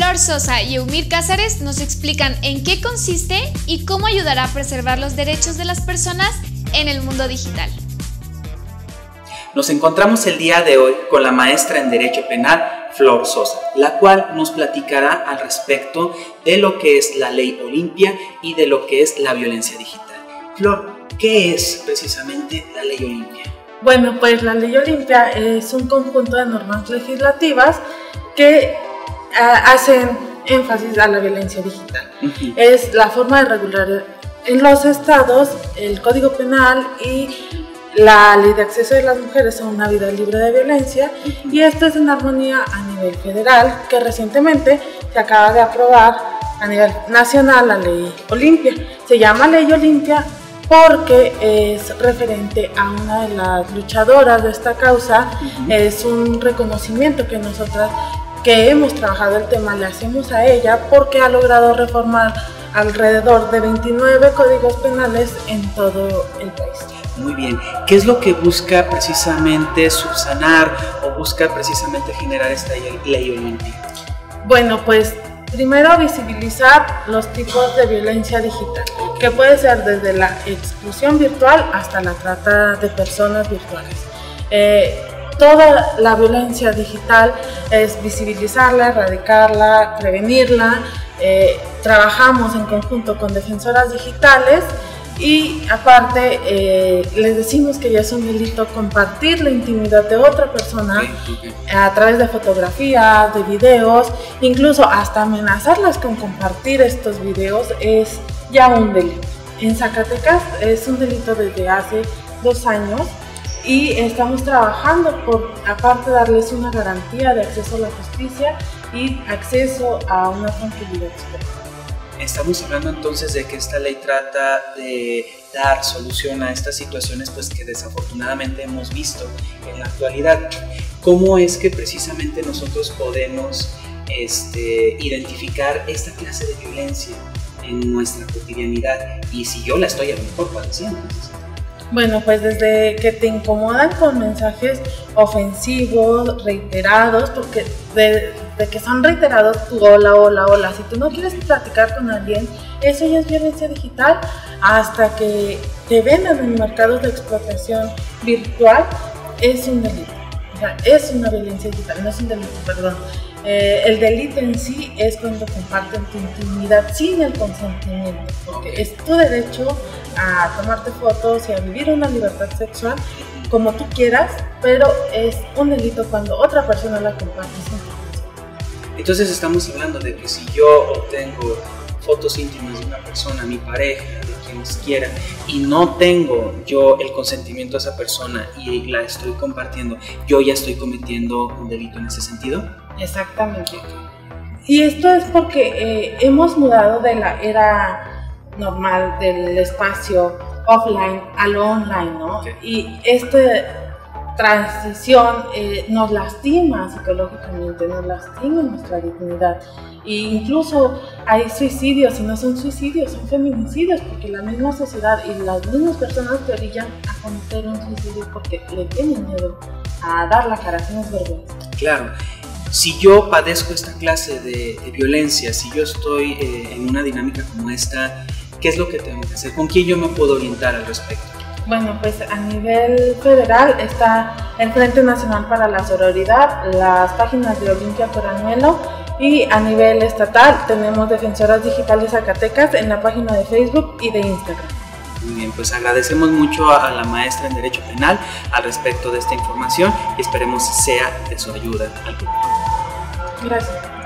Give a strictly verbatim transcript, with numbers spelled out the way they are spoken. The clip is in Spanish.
Flor Sosa y Eumir Cázares nos explican en qué consiste y cómo ayudará a preservar los derechos de las personas en el mundo digital. Nos encontramos el día de hoy con la maestra en Derecho Penal, Flor Sosa, la cual nos platicará al respecto de lo que es la Ley Olimpia y de lo que es la violencia digital. Flor, ¿qué es precisamente la Ley Olimpia? Bueno, pues la Ley Olimpia es un conjunto de normas legislativas que uh, hacen énfasis a la violencia digital. Uh-huh. Es la forma de regular en los estados el Código Penal y la Ley de Acceso de las Mujeres a una Vida Libre de Violencia, uh-huh. y esto es en armonía a nivel federal, que recientemente se acaba de aprobar a nivel nacional la Ley Olimpia. Se llama Ley Olimpia porque es referente a una de las luchadoras de esta causa. Uh-huh. Es un reconocimiento que nosotras, que hemos trabajado el tema, le hacemos a ella porque ha logrado reformar alrededor de veintinueve códigos penales en todo el país. Muy bien. ¿Qué es lo que busca precisamente subsanar o busca precisamente generar esta Ley Olimpia? Bueno, pues primero visibilizar los tipos de violencia digital, que puede ser desde la exclusión virtual hasta la trata de personas virtuales. Eh, toda la violencia digital es visibilizarla, erradicarla, prevenirla. Eh, trabajamos en conjunto con defensoras digitales y aparte eh, les decimos que ya es un delito compartir la intimidad de otra persona, okay, okay. a través de fotografías, de videos, incluso hasta amenazarlas con compartir estos videos es ya un delito. En Zacatecas es un delito desde hace dos años y estamos trabajando por, aparte, darles una garantía de acceso a la justicia y acceso a una tranquilidad superior. Estamos hablando entonces de que esta ley trata de dar solución a estas situaciones pues, que desafortunadamente hemos visto en la actualidad. ¿Cómo es que precisamente nosotros podemos este, identificar esta clase de violencia en nuestra cotidianidad? Y si yo la estoy a lo mejor padeciendo. Bueno, pues desde que te incomodan con mensajes ofensivos, reiterados, porque de, de que son reiterados tu hola, hola, hola, si tú no quieres platicar con alguien, eso ya es violencia digital, hasta que te vendan en mercados de explotación virtual, es un delito, o sea, es una violencia digital, no es un delito, perdón. Eh, el delito en sí es cuando comparten tu intimidad sin el consentimiento, porque es tu derecho a tomarte fotos y a vivir una libertad sexual como tú quieras, pero es un delito cuando otra persona la comparte sin tu consentimiento. Entonces estamos hablando de que si yo obtengo fotos íntimas de una persona, mi pareja, de quien quiera, y no tengo yo el consentimiento de esa persona y la estoy compartiendo, yo ya estoy cometiendo un delito en ese sentido. Exactamente. Y esto es porque eh, hemos mudado de la era normal del espacio offline a lo online, ¿no? Okay. Y esta transición eh, nos lastima psicológicamente, nos lastima nuestra dignidad. E incluso hay suicidios, y no son suicidios, son feminicidios, porque la misma sociedad y las mismas personas te orillan a cometer un suicidio porque le tienen miedo a dar la cara, sin vergüenza. Claro. Si yo padezco esta clase de, de violencia, si yo estoy eh, en una dinámica como esta, ¿qué es lo que tengo que hacer? ¿Con quién yo me puedo orientar al respecto? Bueno, pues a nivel federal está el Frente Nacional para la Sororidad, las páginas de Olimpia Coranuelo, y a nivel estatal tenemos Defensoras Digitales Zacatecas en la página de Facebook y de Instagram. Muy bien, pues agradecemos mucho a la maestra en Derecho Penal al respecto de esta información y esperemos sea de su ayuda al público. Gracias.